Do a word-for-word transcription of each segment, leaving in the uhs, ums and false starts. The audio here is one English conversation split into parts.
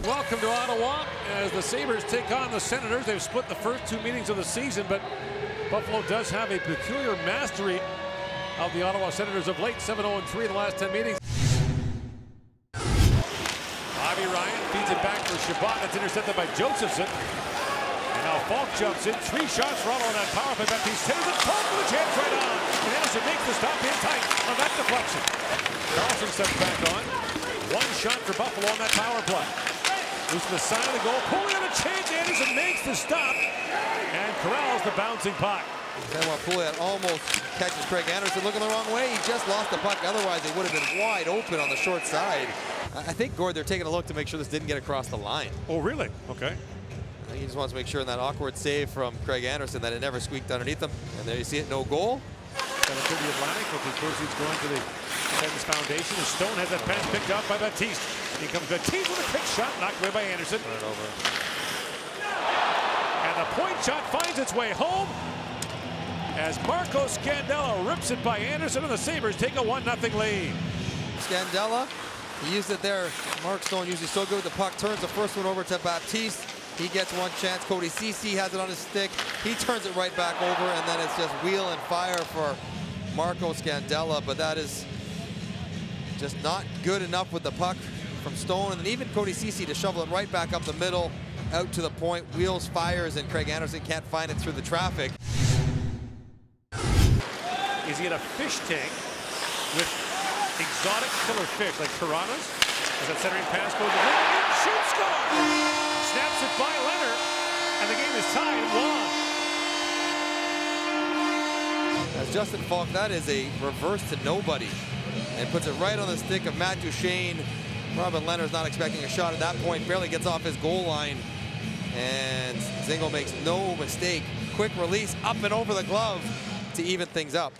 Welcome to Ottawa as the Sabres take on the Senators. They've split the first two meetings of the season, but Buffalo does have a peculiar mastery of the Ottawa Senators of late. seven oh three in the last ten meetings. Bobby Ryan feeds it back for Chabot. That's intercepted by Josephson. And now Falk jumps in. Three shots for Ottawa on that power play. Baptiste takes it. Falk with a chance right on. And Anderson makes the stop in tight on that deflection. Carlson steps back on. One shot for Buffalo on that power play. Moves to the side of the goal. Pulling on a change. Anderson makes the stop. And corrals the bouncing puck. Benoit Pouliot almost catches Craig Anderson looking the wrong way. He just lost the puck. Otherwise, it would have been wide open on the short side. I think, Gord, they're taking a look to make sure this didn't get across the line. Oh, really? Okay. I think he just wants to make sure in that awkward save from Craig Anderson that it never squeaked underneath him. And there you see it, no goal. Coming to the Atlantic, with the proceeds going to the Titans Foundation. And Stone has that pass picked up by Baptiste. Here comes Baptiste with a quick shot, knocked away by Anderson. Turn it over. And the point shot finds its way home as Marco Scandella rips it by Anderson, and the Sabres take a one nothing lead. Scandella, he used it there. Mark Stone usually so good with the puck. Turns the first one over to Baptiste. He gets one chance. Cody Ceci has it on his stick. He turns it right back over, and then it's just wheel and fire for Marco Scandella. But that is just not good enough with the puck from Stone. And then even Cody Ceci to shovel it right back up the middle, out to the point. Wheels, fires, and Craig Anderson can't find it through the traffic. Is he in a fish tank with exotic killer fish like piranhas? As that centering pass goes in, shoots, score! Snaps it by Leonard, and the game is tied one. As Justin Falk, that is a reverse to nobody, and puts it right on the stick of Matt Duchene. Robin Leonard's not expecting a shot at that point, barely gets off his goal line, and Dzingel makes no mistake. Quick release, up and over the glove to even things up.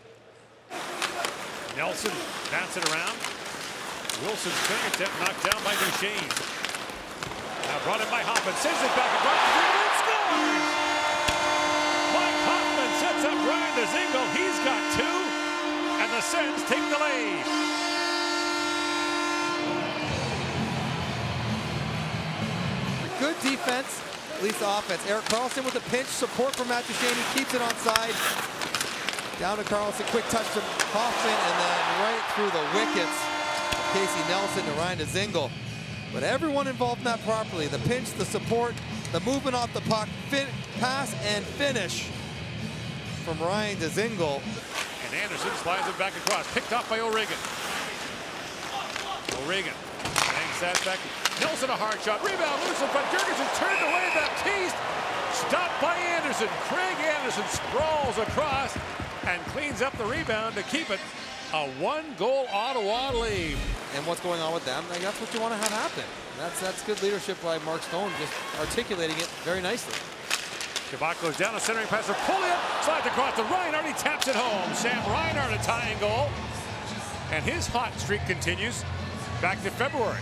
Nelson bats it around. Wilson's fingertip knocked down by Duchene. Now brought in by Hoffman, sends it back across the field and scores! Mike Hoffman sets up Ryan Dzingel. He's got two, and the Sens take the lead. Good defense, at least offense. Erik Karlsson with the pinch, support from Matt Duchene. He keeps it onside. Down to Karlsson, quick touch to Hoffman, and then right through the wickets. Casey Nelson to Ryan Dzingel. But everyone involved in that properly. The pinch, the support, the movement off the puck, fin pass and finish from Ryan Dzingel. And Anderson slides it back across, picked off by O'Regan. O'Regan bangs that back. Nelson a hard shot, rebound loose in front. Jurgensen turned away, Baptiste stopped by Anderson. Craig Anderson sprawls across and cleans up the rebound to keep it a one-goal Ottawa lead. And what's going on with them? Like, that's what you want to have happen. That's that's good leadership by Mark Stone, just articulating it very nicely. Chabot goes down, a centering pass for Pouliot, slides across to Reinhart, he taps it home. Sam Reinhart a tying goal, and his hot streak continues back to February.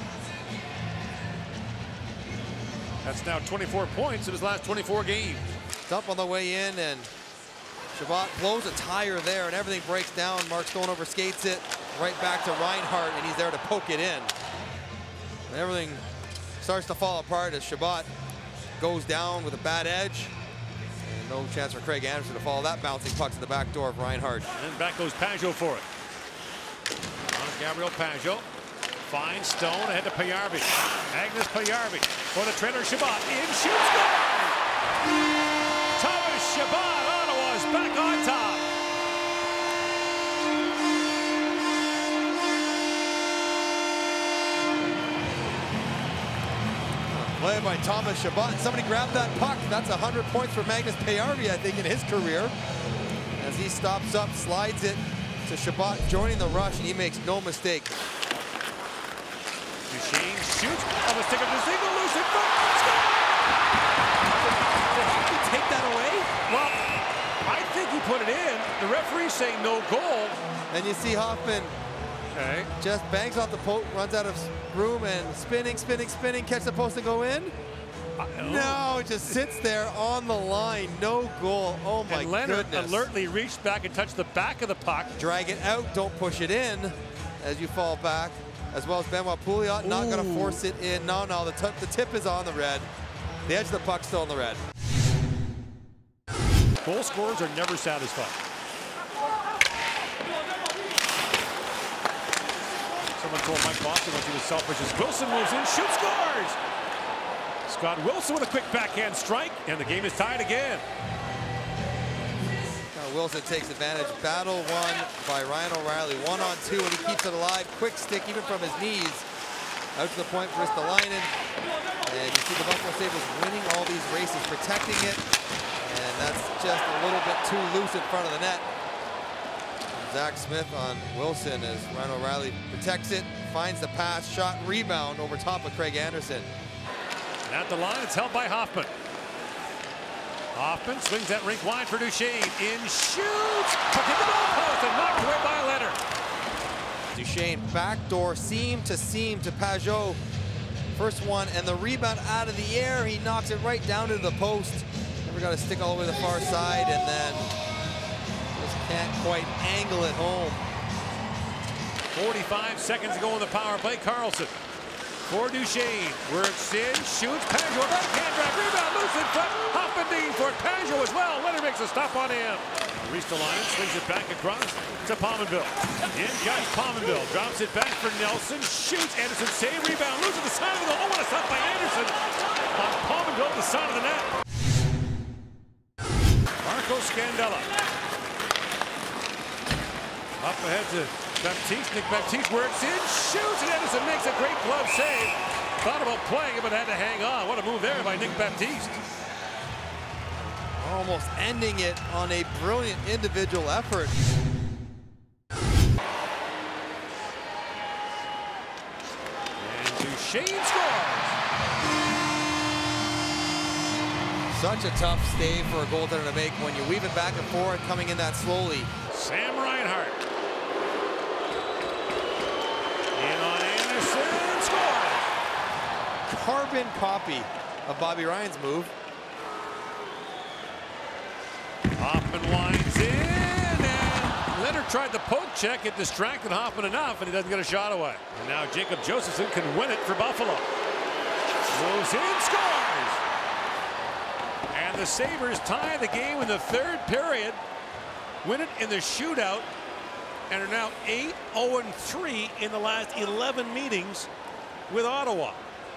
That's now twenty-four points in his last twenty-four games. Dump on the way in, and Chabot blows a tire there, and everything breaks down. Mark Stone overskates it right back to Reinhart, and he's there to poke it in. And everything starts to fall apart as Chabot goes down with a bad edge. And no chance for Craig Anderson to follow that bouncing puck to the back door of Reinhart. And back goes Pajot for it. On Gabriel Pajot. Finds Stone ahead to Payarvi. Agnes Payarvi for the trailer Chabot. In, shoots, goal! Thomas Chabot, Ottawa's back on top. Play by Thomas Chabot. Somebody grabbed that puck. That's one hundred points for Magnus Payarvi, I think, in his career. As he stops up, slides it to Chabot, joining the rush, and he makes no mistake. Duchene shoots on the stick of Dzingel, loose in front. Score! Did Hockey take that away? Well, I think he put it in. The referee's saying no goal. And you see Hoffman okay. just bangs off the post, runs out of room, and spinning, spinning, spinning, catch the post and go in. Uh, No, it just sits there on the line. No goal. Oh my and Leonard goodness. alertly reached back and touched the back of the puck. Drag it out, don't push it in as you fall back. as well as Benoit Pouliot. Not going to force it in. No, no, the, the tip is on the red. The edge of the puck's still in the red. Goal scorers are never satisfied. Someone told Mike Boston once he was selfish as Wilson moves in, shoots, scores! Scott Wilson with a quick backhand strike, and the game is tied again. Now Wilson takes advantage. Battle won by Ryan O'Reilly. One on two, and he keeps it alive. Quick stick, even from his knees. Out to the point for Ristolainen. And you see the Buffalo Sabres winning all these races, protecting it. And that's just a little bit too loose in front of the net. Zach Smith on Wilson as Ryan O'Reilly protects it, finds the pass, shot, rebound over top of Craig Anderson. And at the line, it's held by Hoffman. Hoffman swings that rink wide for Duchesne. In shoots, puck hit the goal post and knocked away by Leonard. Duchesne backdoor seam to seam to Pajot. First one, and the rebound out of the air. He knocks it right down to the post. Never got to stick all the way to the far side, and then just can't quite angle it home. forty-five seconds to go in the power play. Carlson for Duchesne. Works in, shoots. Pajot, backhand drive, rebound, loose in front. Hoffman digging for it. Pajot as well. Leonard makes a stop on him. Ristolainen swings it back across to Pominville. In comes Pominville. Drops it back for Nelson. Shoots. Anderson save. Rebound. Loses the side of the goal. Oh, what a stop by Anderson on Pominville at the side of the net. Marco Scandella. Up ahead to Baptiste. Nick Baptiste works in. Shoots. And Anderson makes a great glove save. Thought about playing it, but had to hang on. What a move there by Nick Baptiste. Almost ending it on a brilliant individual effort. And Duchesne scores. Such a tough stave for a goaltender to make when you weave it back and forth, coming in that slowly. Sam Reinhart. In on Anderson, scores. Carbon copy of Bobby Ryan's move. Hoffman winds in, and Leonard tried the poke check. It distracted Hoffman enough, and he doesn't get a shot away. And now Jacob Josephson can win it for Buffalo. Moves in, scores! And the Sabres tie the game in the third period, win it in the shootout, and are now eight oh three in the last eleven meetings with Ottawa.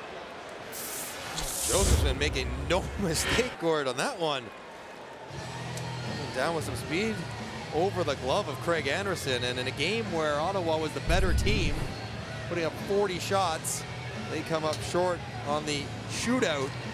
Josephson making no mistake, Gord, on that one. Down with some speed over the glove of Craig Anderson, and in a game where Ottawa was the better team, putting up forty shots, they come up short on the shootout